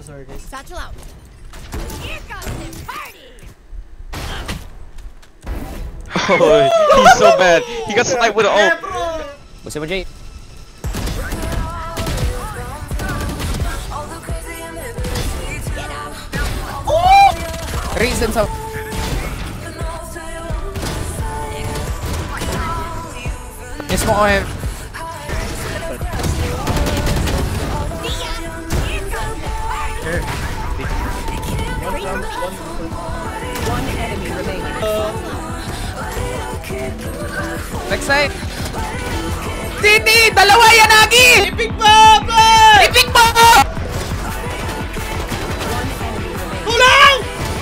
Sorry guys. Satchel out. Here comes the party. Oh, he's so bad. He got sniped with an ult. What's up, Jay? Raze himself. Yes, mo ko him. One enemy remaining. Next side. Titi! Dalawa yan, Agi! Ipik mo! Ipik mo! Kulang!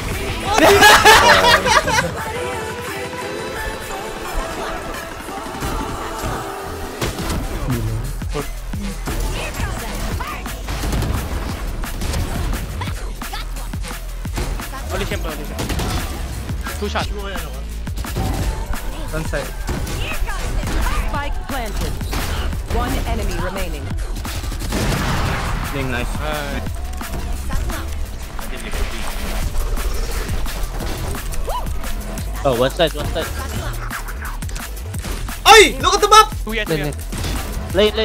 Only him, only him. 2 shots. One side. Spike planted. One enemy remaining. Playing nice. Oh, one side. Ay! Look at the map! Lane.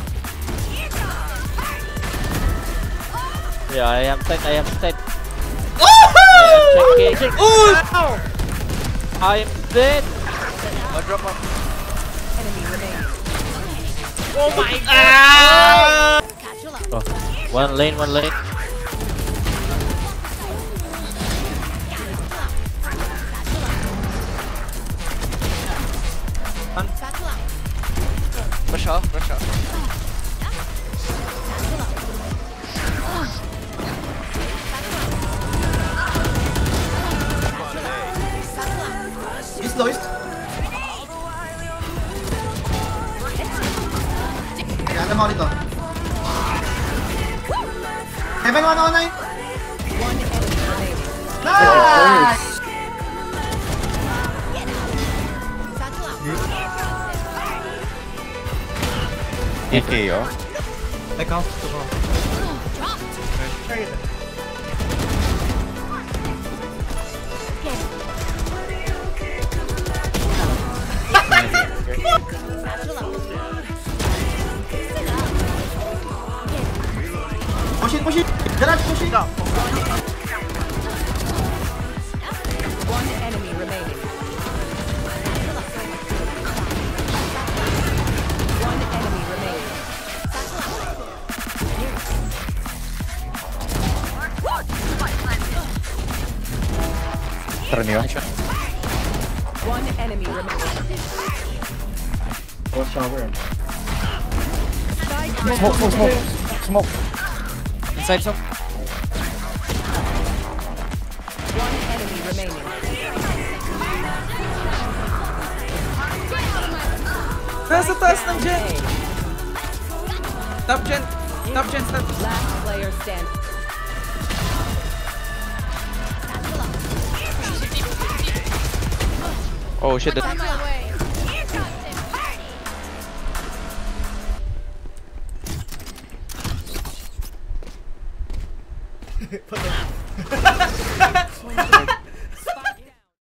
Yeah, I am side. Oh! Checking. Oh! I am dead. One drop off. Enemy remaining. Oh my god! Ah! Oh. One lane. Rush out. East low, east. Kaya naman dito. Heaven 109. One enemy remaining. Nice! DK, oh. I count to go. Push it! Garage, push it! One enemy remaining. One enemy remaining. One enemy remaining. Smoke. Inside some. One enemy remaining. Nasa taas ng gen. Top gen. Last player standing. Oh shit, Satchel away.